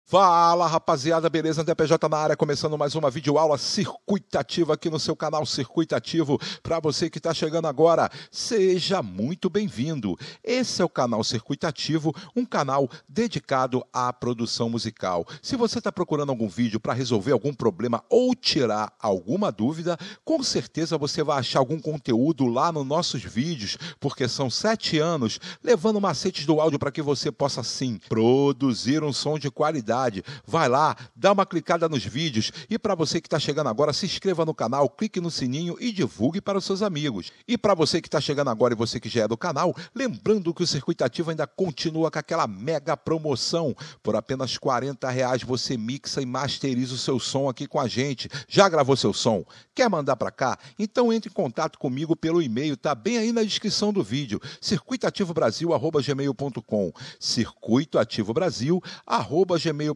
Fala rapaziada, beleza? André PJ na área, começando mais uma videoaula circuitativa aqui no seu canal Circuitativo. Para você que está chegando agora, seja muito bem-vindo. Esse é o canal Circuitativo, um canal dedicado à produção musical. Se você está procurando algum vídeo para resolver algum problema ou tirar alguma dúvida, com certeza você vai achar algum conteúdo lá nos nossos vídeos, porque são 7 anos levando macetes do áudio para que você possa sim produzir um som de qualidade. Vai lá, dá uma clicada nos vídeos e para você que está chegando agora, se inscreva no canal, clique no sininho e divulgue para os seus amigos. E para você que está chegando agora e você que já é do canal, lembrando que o Circuitativo ainda continua com aquela mega promoção. Por apenas R$40 você mixa e masteriza o seu som aqui com a gente. Já gravou seu som? Quer mandar para cá? Então entre em contato comigo pelo e-mail, tá bem aí na descrição do vídeo, circuitativobrasil@gmail.com, circuitativobrasil@gmail.com.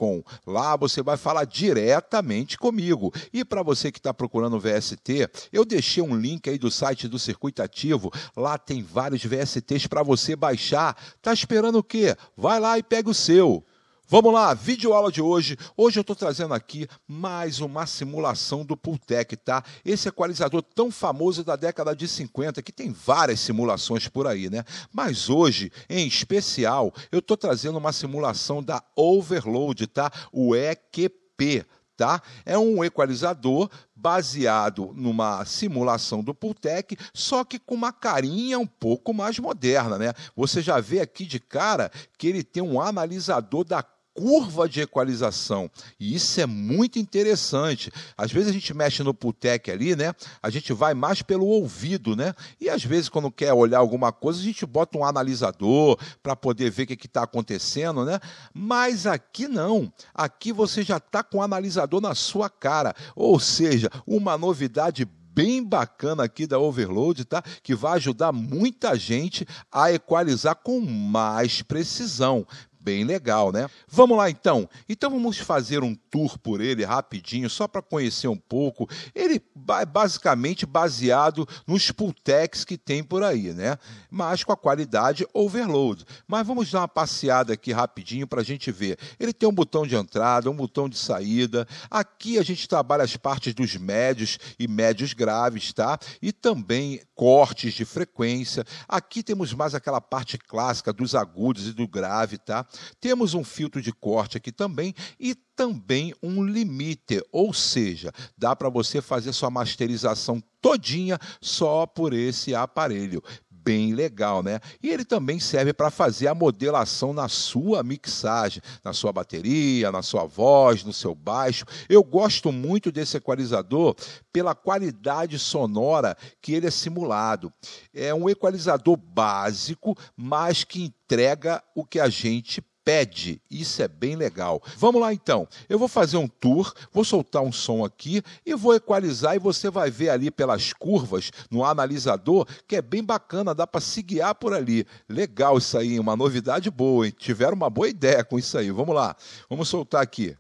Lá você vai falar diretamente comigo. E para você que está procurando VST, eu deixei um link aí do site do Circuitativo. Lá tem vários VSTs para você baixar. Tá esperando o quê? Vai lá e pega o seu. Vamos lá, videoaula de hoje. Hoje eu estou trazendo aqui mais uma simulação do Pultec, tá? Esse equalizador tão famoso da década de 50, que tem várias simulações por aí, né? Mas hoje, em especial, eu estou trazendo uma simulação da Overload, tá? O EQP. Tá? É um equalizador baseado numa simulação do Pultec, só que com uma carinha um pouco mais moderna, né? Você já vê aqui de cara que ele tem um analisador da curva de equalização, e isso é muito interessante. Às vezes a gente mexe no Pultec ali, né? A gente vai mais pelo ouvido, né? E às vezes quando quer olhar alguma coisa, a gente bota um analisador para poder ver o que está acontecendo, né? Mas aqui não. Aqui você já está com o analisador na sua cara, ou seja, uma novidade bem bacana aqui da Overload, tá? Que vai ajudar muita gente a equalizar com mais precisão. Bem legal, né? Vamos lá, então. Então, vamos fazer um tour por ele rapidinho, só para conhecer um pouco. Ele é basicamente baseado nos Pultecs que tem por aí, né? Mas com a qualidade Overload. Mas vamos dar uma passeada aqui rapidinho para a gente ver. Ele tem um botão de entrada, um botão de saída. Aqui a gente trabalha as partes dos médios e médios graves, tá? E também cortes de frequência. Aqui temos mais aquela parte clássica dos agudos e do grave, tá? Temos um filtro de corte aqui também e também um limiter, ou seja, dá para você fazer sua masterização todinha só por esse aparelho. Bem legal, né? E ele também serve para fazer a modelação na sua mixagem, na sua bateria, na sua voz, no seu baixo. Eu gosto muito desse equalizador pela qualidade sonora que ele é simulado. É um equalizador básico, mas que entrega o que a gente pede. Isso é bem legal. Vamos lá então. Eu vou fazer um tour, vou soltar um som aqui e vou equalizar e você vai ver ali pelas curvas no analisador que é bem bacana, dá para se guiar por ali. Legal isso aí, uma novidade boa, hein? Tiveram uma boa ideia com isso aí. Vamos lá. Vamos soltar aqui.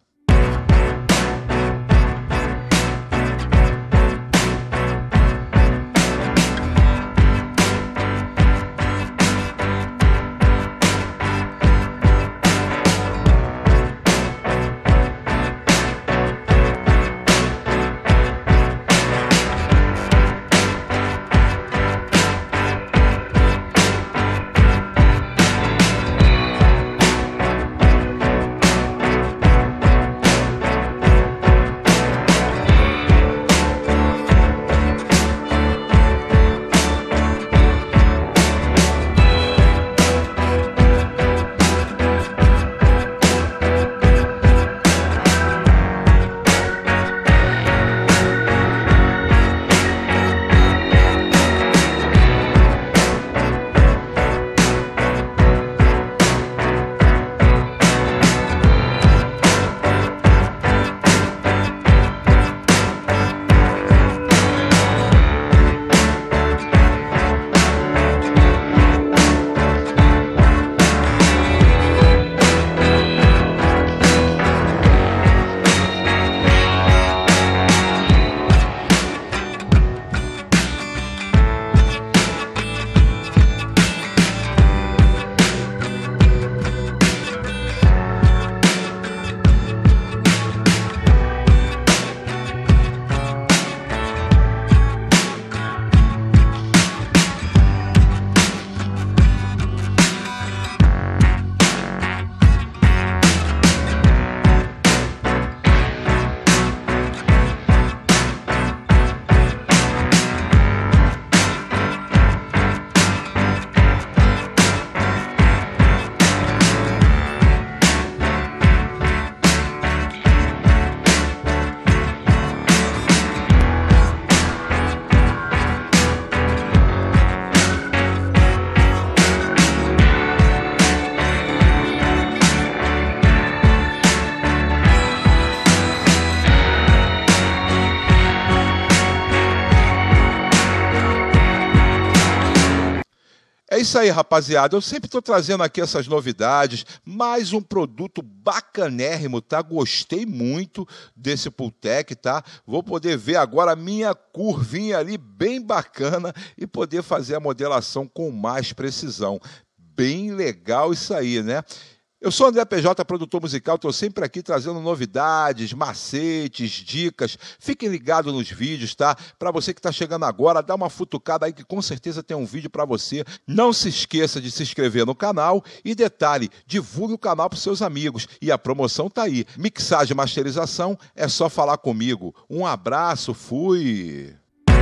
É isso aí, rapaziada. Eu sempre estou trazendo aqui essas novidades. Mais um produto bacanérrimo, tá? Gostei muito desse Pultec, tá? Vou poder ver agora a minha curvinha ali bem bacana e poder fazer a modelação com mais precisão. Bem legal isso aí, né? Eu sou André PJ, produtor musical, estou sempre aqui trazendo novidades, macetes, dicas. Fiquem ligados nos vídeos, tá? Para você que está chegando agora, dá uma futucada aí que com certeza tem um vídeo para você. Não se esqueça de se inscrever no canal e detalhe, divulgue o canal para os seus amigos. E a promoção tá aí. Mixagem e masterização, é só falar comigo. Um abraço, fui!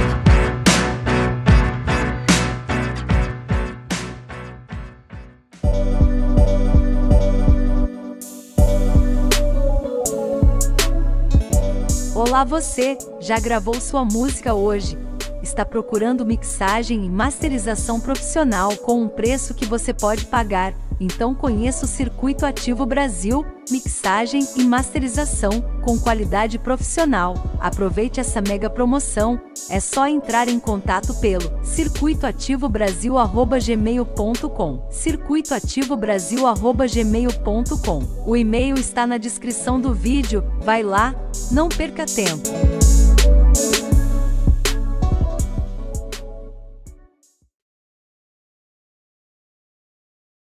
Olá você, já gravou sua música hoje? Está procurando mixagem e masterização profissional com um preço que você pode pagar? Então conheça o Circuito Ativo Brasil, mixagem e masterização com qualidade profissional. Aproveite essa mega promoção, é só entrar em contato pelo circuitoativobrasil@gmail.com, circuitoativobrasil@gmail.com. O e-mail está na descrição do vídeo, vai lá, não perca tempo.